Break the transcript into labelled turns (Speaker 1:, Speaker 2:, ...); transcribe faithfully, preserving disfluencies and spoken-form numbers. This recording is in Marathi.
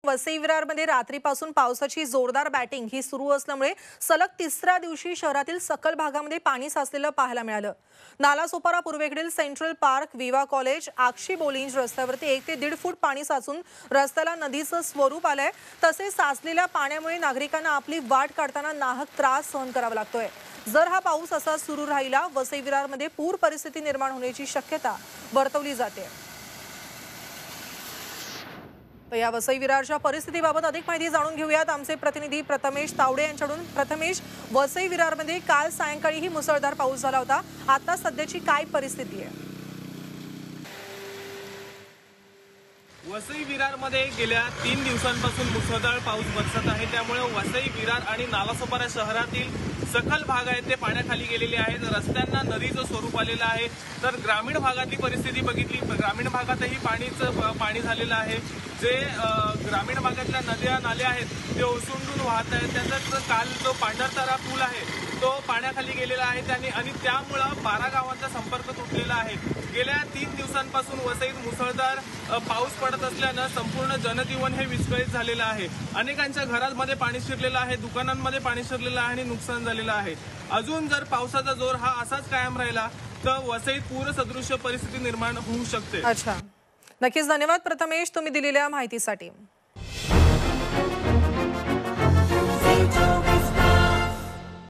Speaker 1: वसई विरारमध्ये रात्रीपासून पावसाची जोरदार बॅटिंग ही सुरू असल्यामुळे सलग तिसऱ्या दिवशी शहरातील सकल भागामध्ये पाणी साचलेलं पाहायला मिळालं। नालासोपारा पूर्वेकडील सेंट्रल पार्क, विवा कॉलेज, आक्षी बोलिंज रस्त्यावरती एक ते दीड फूट पाणी साचून रस्त्याला नदीचं स्वरूप आलंय। तसेच साचलेल्या पाण्यामुळे नागरिकांना आपली वाट काढताना नाहक त्रास सहन करावा लागतोय। जर हा पाऊस असा सुरू राहिला वसई विरारमध्ये पूर परिस्थिती निर्माण होण्याची शक्यता वर्तवली जाते। तर या वसई विरारच्या परिस्थितीबाबत अधिक माहिती जाणून घेऊयात आमचे प्रतिनिधी प्रथमेश तावडे यांच्याकडून। प्रथमेश, वसई विरारमध्ये काल सायंकाळी ही मुसळधार पाऊस झाला होता, आता सध्याची काय परिस्थिती आहे?
Speaker 2: वसई विरारमध्ये गेल्या तीन दिवसांपासून मुसळधार पाऊस बरसत आहे, त्यामुळे वसई विरार आणि नालासोपारा शहरातील सखल भाग आहेत ते पाण्याखाली गेलेले आहेत। रस्त्यांना नदीचं स्वरूप आलेलं आहे। तर ग्रामीण भागातली परिस्थिती बघितली, ग्रामीण भागातही पाणीचं पाणी झालेलं आहे। जे ग्रामीण भागातल्या नद्या नाल्या आहेत ते ओसंडून वाहत आहेत। त्याचाच काल जो पांढरतारा पूल आहे तो पाण्याखाली गेलेला आहे त्याने आणि त्यामुळं बारा गावांचा संपर्क तुटलेला आहे। गेल्या तीन दिवसांपासून वसईत मुसळधार पाऊस पडत असल्यानं संपूर्ण जनजीवन हे विस्कळीत झालेलं आहे। अनेकांच्या घरांमध्ये पाणी शिरलेलं आहे, दुकानांमध्ये पाणी शिरलेलं आहे आणि नुकसान झालेलं आहे। अजून जर पावसाचा जोर हा असाच कायम राहिला तर वसईत पूरसदृश्य परिस्थिती निर्माण होऊ शकते।
Speaker 1: अच्छा, नक्कीच धन्यवाद प्रथमेश तुम्ही दिलेल्या माहितीसाठी।